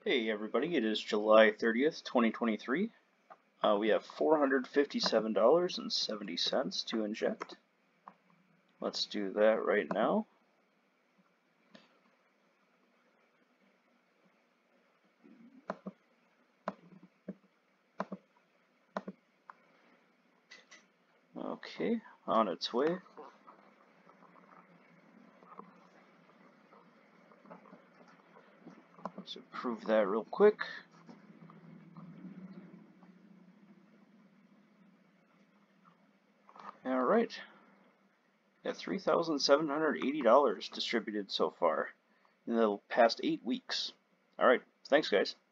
Hey everybody, it is July 30th, 2023. We have $457.70 to inject. Let's do that right now. Okay, on its way. Let's approve that real quick. Alright. Got $3,780 distributed so far in the past 8 weeks. Alright, thanks guys.